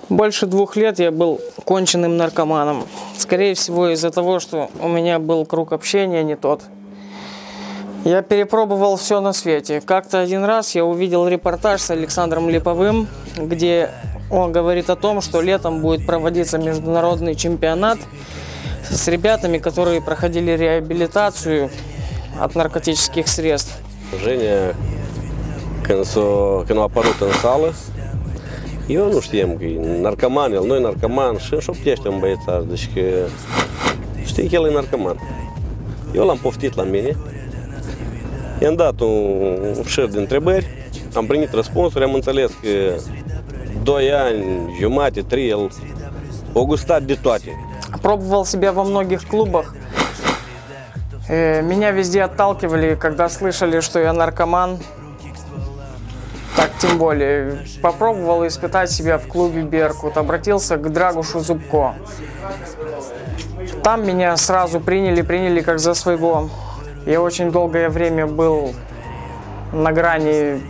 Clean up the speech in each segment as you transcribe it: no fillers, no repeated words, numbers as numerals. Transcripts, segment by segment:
Больше 2 лет я был конченным наркоманом. Скорее всего, из-за того, что у меня был круг общения не тот. Я перепробовал все на свете. Как-то один раз я увидел репортаж с Александром Липовым, где он говорит о том, что летом будет проводиться международный чемпионат с ребятами, которые проходили реабилитацию от narcoticих sredstв. Женя, când a apărut în sală, eu nu știam că e narcoman, el nu e narcoman și înșoptește un băiețaș, deci că știi că el e narcoman. Eu l-am poftit la mine, i-am dat un șir de întrebări, am primit răspunsuri, am înțeles că 2 ani, jumate, 3, el a gustat de toate. Пробовал себя во многих клубах. Меня везде отталкивали, когда слышали, что я наркоман. Так, тем более. Попробовал испытать себя в клубе «Беркут». Обратился к Драгушу Зубко. Там меня сразу приняли как за своего. Я очень долгое время был на грани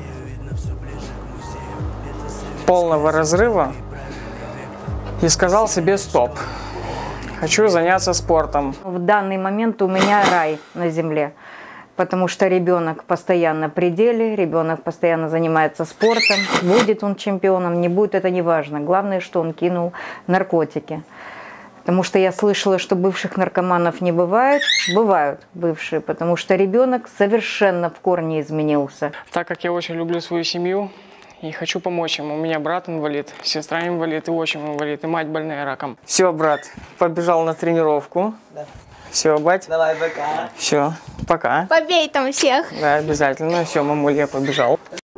полного разрыва и сказал себе «стоп». Хочу заняться спортом. В данный момент у меня рай на земле, потому что ребенок постоянно при деле, ребенок постоянно занимается спортом. Будет он чемпионом, не будет, это не важно. Главное, что он кинул наркотики. Потому что я слышала, что бывших наркоманов не бывает. Бывают бывшие, потому что ребенок совершенно в корне изменился. Так как я очень люблю свою семью и хочу помочь им. У меня брат инвалид, сестра инвалид, и отчим инвалид, и мать больная раком. Все, брат, побежал на тренировку. Да. Все, бать. Давай, пока. Все, пока. Побей там всех. Да, обязательно. Все, мамуль, я побежал.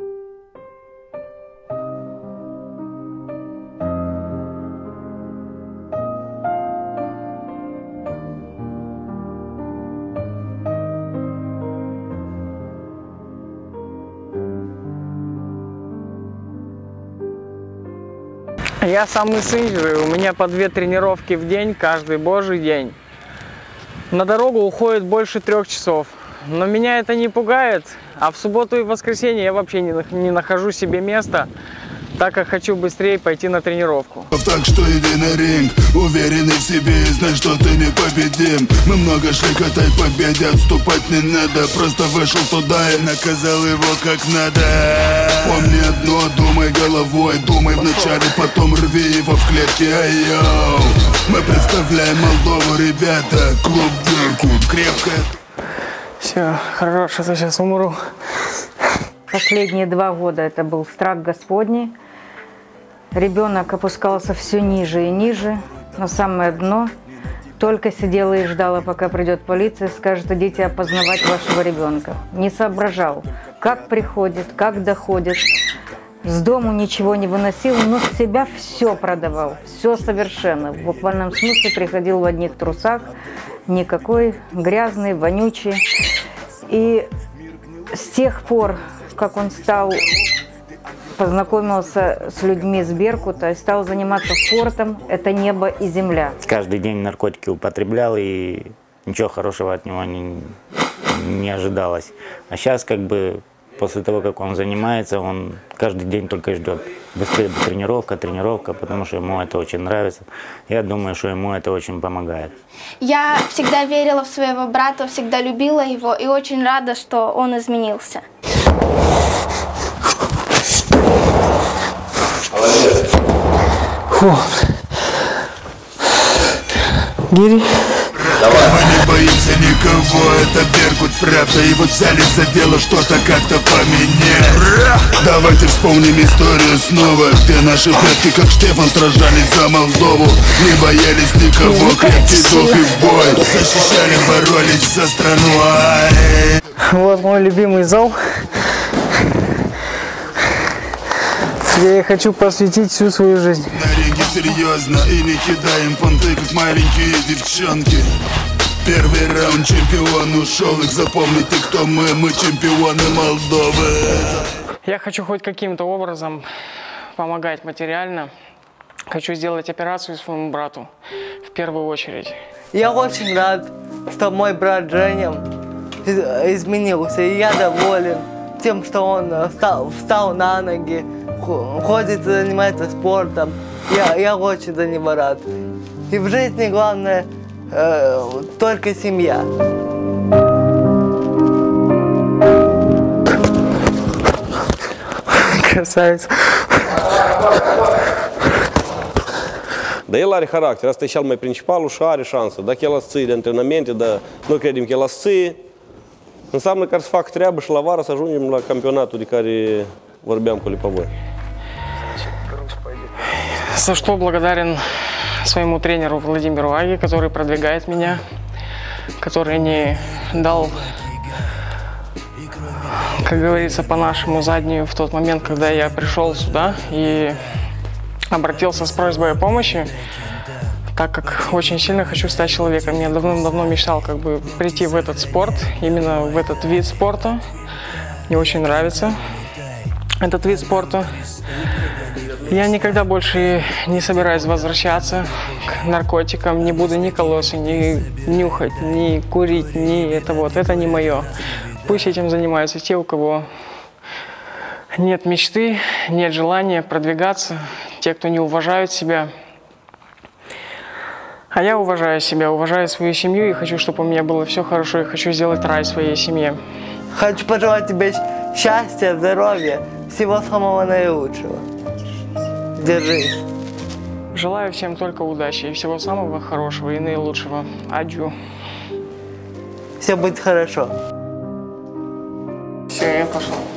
Я самый сын же, у меня по 2 тренировки в день, каждый божий день. На дорогу уходит больше 3 часов, но меня это не пугает, а в субботу и воскресенье я вообще не нахожу себе места, так как хочу быстрее пойти на тренировку. Так что иди на ринг, уверенный в себе и знай, что ты непобедим. Мы много шли к этой победе, отступать не надо. Просто вышел туда и наказал его как надо. Помни одно, думай головой, думай вначале, потом рви его в клетке, ай-йоу. Мы представляем Молдову, ребята, клуб «Беркут», крепкая. Все, хорошо, а то сейчас умру. Последние 2 года это был страх Господний. Ребенок опускался все ниже и ниже, на самое дно. Только сидела и ждала, пока придет полиция и скажет: идите опознавать вашего ребенка. Не соображал, как приходит, как доходит. С дому ничего не выносил, но с себя все продавал, все совершенно. В буквальном смысле приходил в одних трусах, никакой, грязный, вонючий. И с тех пор, как он познакомился с людьми с Беркута и стал заниматься спортом, это небо и земля. Каждый день наркотики употреблял, и ничего хорошего от него не ожидалось. А сейчас, как бы, после того, как он занимается, он каждый день только ждет. Быстрее тренировка, потому что ему это очень нравится. Я думаю, что ему это очень помогает. Я всегда верила в своего брата, всегда любила его и очень рада, что он изменился. Молодец. Фу. Гири. Давай. Мы не боимся никого, это Беркут, правда. Его взяли за дело что-то как-то поменять. Давайте вспомним историю снова, где наши предки, как Штефан, сражались за Молдову. Не боялись никого, крепкий дух и в бой защищали, боролись за страну. Вот мой любимый зал. Я хочу посвятить всю свою жизнь. На ринге серьезно и не кидаем понты, как маленькие девчонки. Первый раунд чемпион ушел, их запомните, кто мы чемпионы Молдовы. Я хочу хоть каким-то образом помогать материально. Хочу сделать операцию своему брату в первую очередь. Я очень рад, что мой брат Женя изменился, и я доволен тем, что он встал на ноги, ходит, занимается спортом. я очень за него рад. И в жизни главное только семья. Красавец. Dar el are caracter, asta e cel mai principal și are șansă. Dacă el îți ții de antrenamente, dar noi credem că el îți ții, înseamnă că ar să fac treabă și la vară să ajungem la campionatul de care vorbeam cu Lipovoi. За что благодарен своему тренеру Владимиру Аге, который продвигает меня, который не дал, как говорится, по-нашему заднюю в тот момент, когда я пришел сюда и обратился с просьбой о помощи, так как очень сильно хочу стать человеком. Я давным-давно мечтал как бы прийти в этот спорт, именно в этот вид спорта. Мне очень нравится этот вид спорта. Я никогда больше не собираюсь возвращаться к наркотикам, не буду ни колосы, ни нюхать, ни курить, ни это вот. Это не мое. Пусть этим занимаются те, у кого нет мечты, нет желания продвигаться, те, кто не уважают себя. А я уважаю себя, уважаю свою семью и хочу, чтобы у меня было все хорошо, и хочу сделать рай своей семье. Хочу пожелать тебе счастья, здоровья, всего самого наилучшего. Держись. Желаю всем только удачи и всего самого хорошего и наилучшего. Адью. Все будет хорошо. Все, я пошел.